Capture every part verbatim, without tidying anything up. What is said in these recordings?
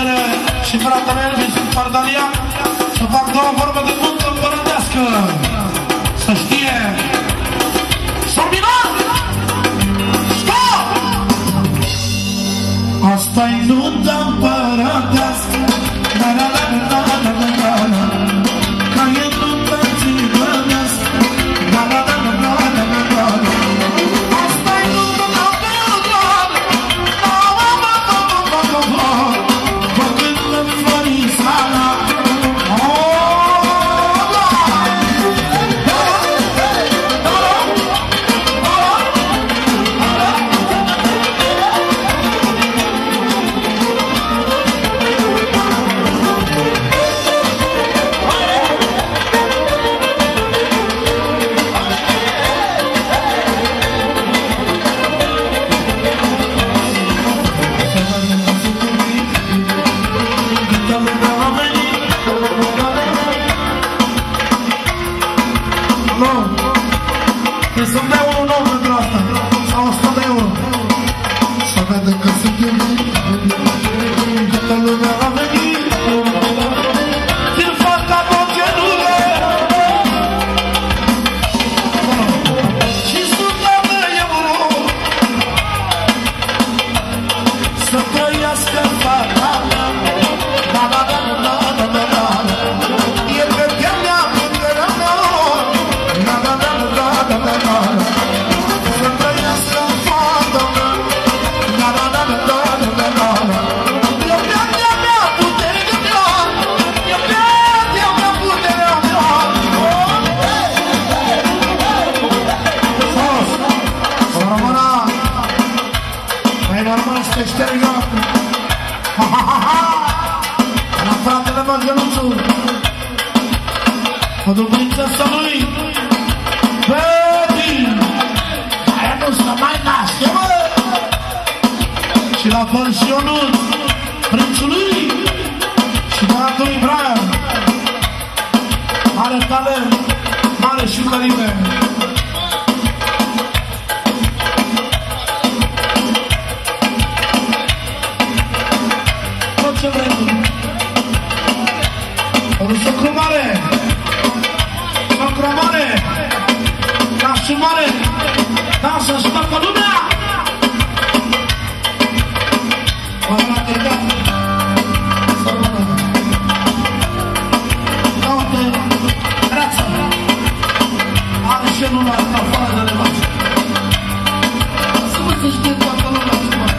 fratele și fratele Elvis Pardalia să fac două vorbe de muncă împărătească. Să știe! Sorbinat! Stop! Asta-i nunta împărătească. La la la la la la la la. Ca e nunta țigănească. La la la la la la la la. Asta-i nunta împărătească. Făcând-mi florișana. Să-mi dea unul nou pentru asta, sau o sută de euro. Să vedă că sunt iubit, câtă lumea a venit. Ți-l fac ca tot genule. Și sută de euro. Să trăiască fata mea. Da, da, da, da, da, da, da. E fetea mea, mângărea mea. Da, da, da, da, da, da, da. Să trăiască fata mea. Da, da, da, da, da, da, da. E fetea mea, puterea mea. E fetea mea, puterea mea. Sos, să rămână. Mai rămână să te ștergă. Ha, ha, ha, ha. La fratele Mărgănuțu. Pentru prințesa lui Betty. Aia nu se mai naște, mă. Și la fel și Ionuț, prințului și băiatului Brian. Mare talent, mare șucărime. Tot ce vrei tu. Rusocru mare, socru mare, nașu mare, dansă-și toată lumea! Oameni a tergat, să rămână. Caută, reață, are șelular ca afară de nevastă. Să mă să știe toată lumea ce fac.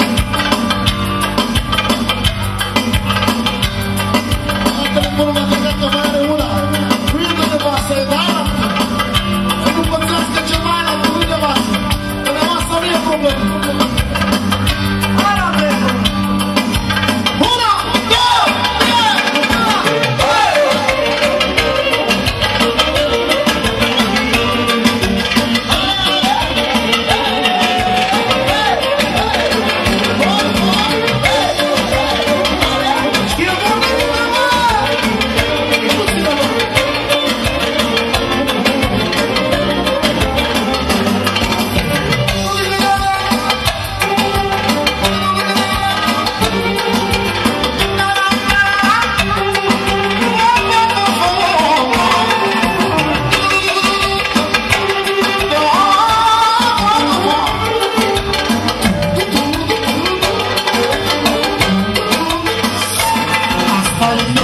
Telefonul m-a tergat că mai are una. Nu e de nevastă, e de aia. Să nu pățească ce mai are, nu e nevastă. Că nevastă nu e problemă. Aia de e problemă. Una, două, trei, Asta